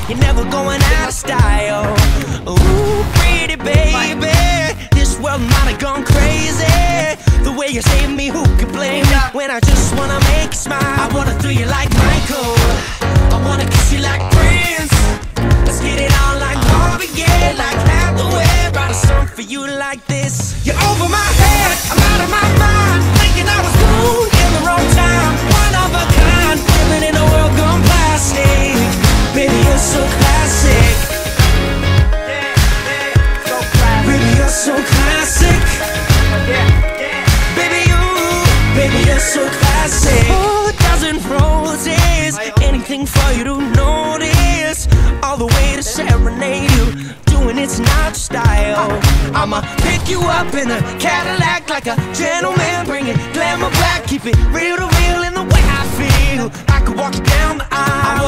You're never going out of style. Ooh, pretty baby, this world might have gone crazy. The way you save me, who can blame me? When I just wanna make you smile, I wanna throw you like Michael, I wanna kiss you like Prince. Let's get it on like Marvin Gaye, like Hathaway. Write a song for you like this. You're over my head, I'm out of my mind, thinking I was born in the wrong time. One of a kind, living in a world gone plastic. Baby, you're so classic. Baby, you're so classic. Baby, you're so classic. Oh, a dozen roses, anything for you to notice. All the way to serenade you, doing it's not style. I'ma pick you up in a Cadillac like a gentleman, bring it glamour back, keep it real to real in the way I feel. I could walk you down the aisle,